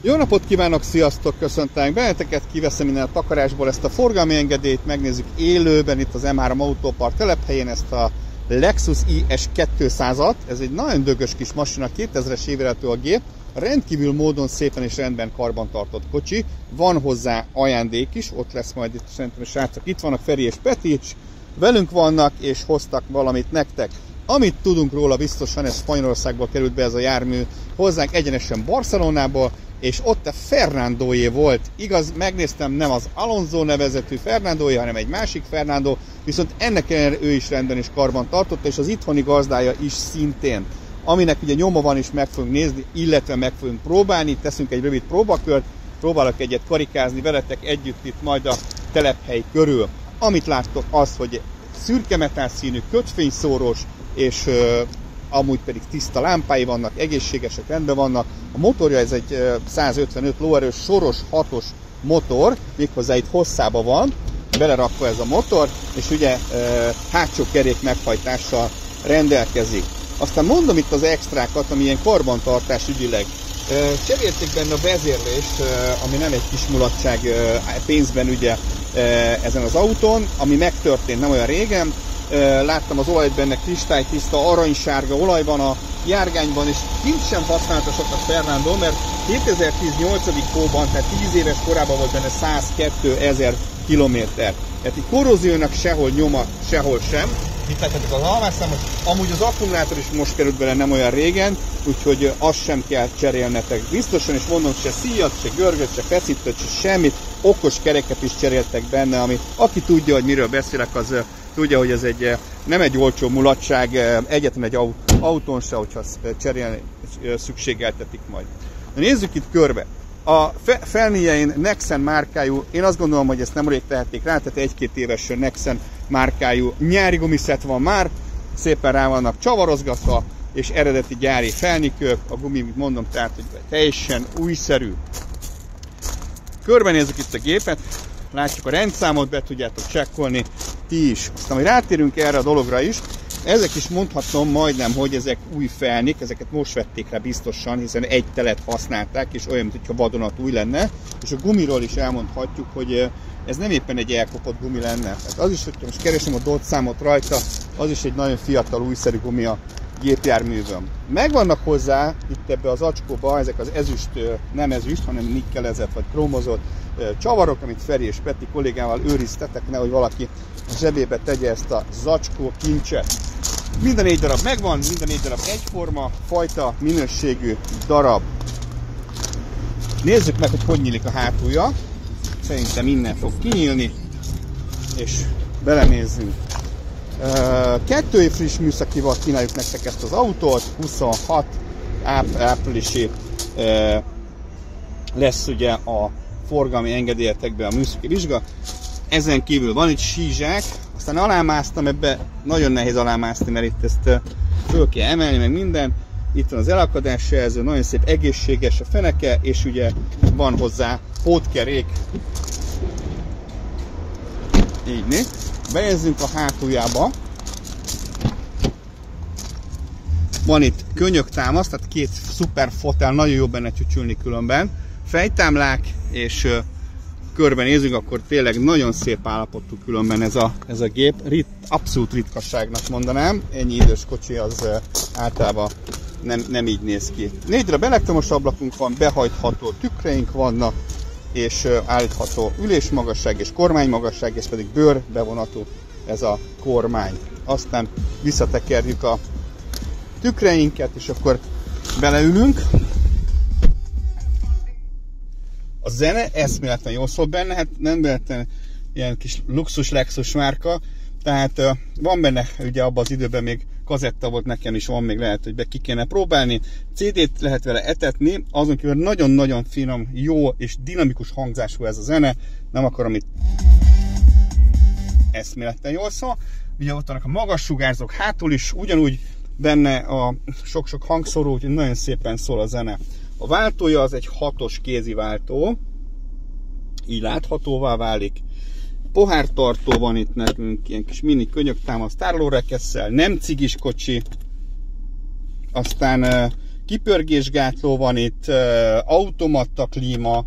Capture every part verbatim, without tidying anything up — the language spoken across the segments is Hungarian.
Jó napot kívánok, sziasztok, köszöntelek benneteket, kiveszem innen a takarásból ezt a forgalmi engedélyt, megnézzük élőben itt az M három Autópark telephelyén ezt a Lexus I S kétszázat. Ez egy nagyon dögös kis masina, kétezres évjáratú a gép, rendkívül módon szépen és rendben karbantartott kocsi, van hozzá ajándék is, ott lesz majd itt szerintem a srácok, itt vannak Feri és Peti is, velünk vannak és hoztak valamit nektek. Amit tudunk róla biztosan, ez Spanyolországból került be ez a jármű hozzánk, egyenesen Barcelonából, és ott a Fernandóé volt. Igaz, megnéztem, nem az Alonso nevezetű Fernandóé, hanem egy másik Fernando, viszont ennek ellenére ő is rendben és karban tartotta, és az itthoni gazdája is szintén. Aminek ugye nyoma van is, meg fogunk nézni, illetve meg fogunk próbálni, teszünk egy rövid próbakört, próbálok egyet karikázni veletek együtt itt majd a telephely körül. Amit láttok az, hogy szürke metál színű, kötfényszórós, és uh, amúgy pedig tiszta lámpái vannak, egészségesek, rendben vannak. A motorja ez egy uh, százötvenöt lóerős soros hatos motor, méghozzá itt hosszában van, belerakva ez a motor, és ugye uh, hátsó kerék meghajtással rendelkezik. Aztán mondom itt az extrákat, ami ilyen karbantartás ügyileg. Uh, cserélték benne a vezérlést, uh, ami nem egy kis mulatság uh, pénzben ugye uh, ezen az autón, ami megtörtént nem olyan régen. Láttam az olajt benne kristálytiszta, aranysárga olaj van a járgányban, és kint sem használta sokat Fernando, mert kétezer-tíz nyolcadik hóban, tehát tíz éves korában volt benne százkétezer kilométer. Tehát itt korróziónak sehol nyoma, sehol sem. Itt látjátok az alvásszámot, amúgy az akkumulátor is most került bele nem olyan régen, úgyhogy azt sem kell cserélnetek biztosan, és mondom, se szíjat, se görgöt, se feszítőt, se semmit, okos kereket is cseréltek benne, ami aki tudja, hogy miről beszélek, az tudja, hogy ez egy, nem egy olcsó mulatság, egyetlen egy autón se, hogyha cserélni szükségeltetik majd. Na, nézzük itt körbe. A felnyein Nexen márkájú, én azt gondolom, hogy ezt nemrég tehették rá, tehát egy-két éves Nexen márkájú nyári gumiszett van már, szépen rá vannak csavarozgatva, és eredeti gyári felnikők, a gumi, mint mondom, tehát hogy teljesen újszerű. Körbenézzük itt a gépet, látjuk a rendszámot, be tudjátok csekkolni ti is. Aztán, hogy rátérünk erre a dologra is, ezek is mondhatom majdnem, hogy ezek új felnik, ezeket most vették rá biztosan, hiszen egy telet használták, és olyan, mintha vadonatúj lenne. És a gumiról is elmondhatjuk, hogy ez nem éppen egy elkopott gumi lenne. Tehát az is, hogyha most keresem a dot számot rajta, az is egy nagyon fiatal, újszerű gumi a gépjárművön. Megvannak hozzá itt ebbe az acskóba ezek az ezüst, nem ezüst, hanem nikkelezett vagy krómozott csavarok, amit Feri és Peti kollégával őriztetek, nehogy valaki a zsebébe tegye ezt a zacskó kincset. Minden négy darab megvan, minden négy darab egyforma, fajta, minőségű darab. Nézzük meg, hogy hogy nyílik a hátulja. Szerintem innen fog kinyílni, és belenézzünk. Kettő év friss műszakival kínáljuk nektek ezt az autót, huszonhat áprilisi lesz ugye a forgalmi engedélyetekben a műszaki vizsga. Ezen kívül van itt sízsák, aztán alámásztam, ebbe nagyon nehéz alámászni, mert itt ezt föl kell emelni, meg minden. Itt van az elakadás jelző, nagyon szép egészséges a feneke, és ugye van hozzá pótkerék. Így né. Bejezzünk a hátuljába. Van itt könyöktámasz, tehát két szuper fotel, nagyon jó benne csücsülni különben. Fejtámlák, és uh, körbenézünk, akkor tényleg nagyon szép állapotú különben ez a, ez a gép. Rit, abszolút ritkasságnak mondanám, ennyi idős kocsi az uh, általában nem, nem így néz ki. Négy darab elektromos ablakunk van, behajtható tükreink vannak, és uh, állítható ülésmagasság és kormánymagasság, ez pedig bőr bevonatú ez a kormány. Aztán visszatekerjük a tükreinket, és akkor beleülünk. A zene eszméletlen jól szól benne, hát nem véletlen ilyen kis luxus Lexus márka, tehát uh, van benne, ugye abban az időben még kazetta volt, nekem is van, még lehet, hogy be ki kéne próbálni. cé dét lehet vele etetni, azon kívül nagyon-nagyon finom, jó és dinamikus hangzású ez a zene, nem akarom itt eszméletlen jól szól. Ugye ott vannak a magas sugárzók, hátul is ugyanúgy benne a sok-sok hangszóró, úgyhogy nagyon szépen szól a zene. A váltója az egy hatos kézi váltó, így láthatóvá válik. Pohártartó van itt nekünk, ilyen kis mini könyöktámasz tárolórekesszel, nem cigis kocsi. Aztán kipörgésgátló van itt, automatta klíma,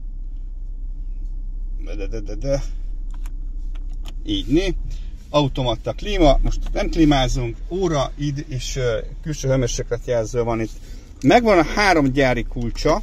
de, de, de, de. Így né. Automatta klíma, most nem klímázunk, óra, id és külső hőmérsékletjelző van itt. Megvan a három gyári kulcsa,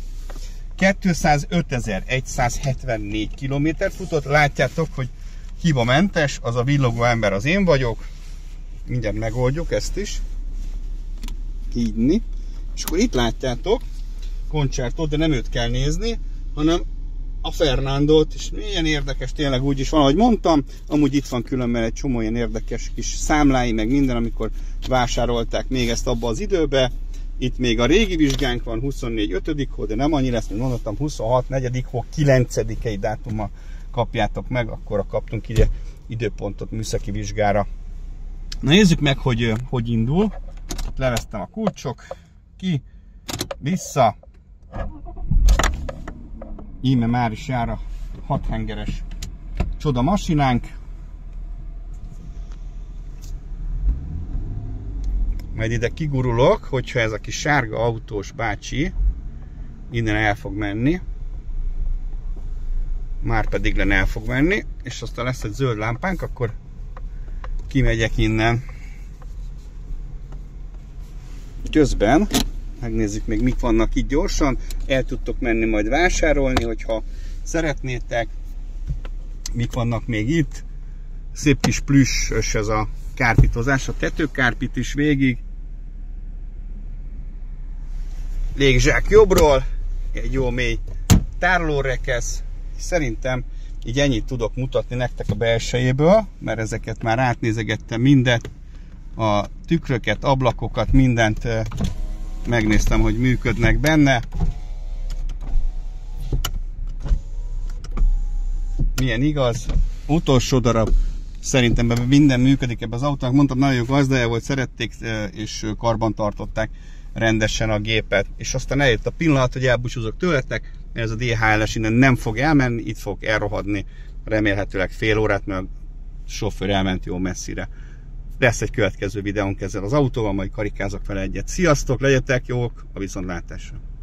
kétszázötezer-egyszázhetvennégy kilométert futott, látjátok, hogy hibamentes, az a villogó ember az én vagyok, mindjárt megoldjuk ezt is, így né. És akkor itt látjátok Concertót, de nem őt kell nézni, hanem a Fernandót, és milyen érdekes, tényleg úgy is van, ahogy mondtam, amúgy itt van különben egy csomó ilyen érdekes kis számlái, meg minden, amikor vásárolták még ezt abba az időbe. Itt még a régi vizsgánk van, huszonnégy ötödik hó, de nem annyi lesz, mint mondottam, huszonhat negyedik hó, kilencedikei dátummal kapjátok meg, akkor kaptunk ide időpontot műszaki vizsgára. Na nézzük meg, hogy hogy indul. Leveztem a kulcsok, ki, vissza. Íme már is jár a hat hengeres csoda masinánk. Majd ide kigurulok, hogyha ez a kis sárga autós bácsi innen el fog menni. Már pedig len el fog menni, és aztán lesz egy zöld lámpánk, akkor kimegyek innen. Közben megnézzük még mik vannak itt gyorsan, el tudtok menni majd vásárolni, hogyha szeretnétek. Mik vannak még itt? Szép kis plüssös ez a kárpitozás, a tetőkárpit is végig. Légzsák jobbról, egy jó mély tárolórekesz. Szerintem így ennyit tudok mutatni nektek a belsejéből, mert ezeket már átnézegettem mindet, a tükröket, ablakokat, mindent megnéztem, hogy működnek benne. Milyen igaz. Utolsó darab, szerintem minden működik ebben az autónak. Mondtam, nagyon jó gazdája volt, szerették és karban tartották rendesen a gépet. És aztán eljött a pillanat, hogy elbúcsúzok tőletek, mert ez a dé há el es innen nem fog elmenni, itt fog elrohadni remélhetőleg fél órát, mert a sofőr elment jó messzire. Lesz egy következő videónk ezzel az autóval, majd karikázok vele egyet. Sziasztok, legyetek jók, a viszontlátásra!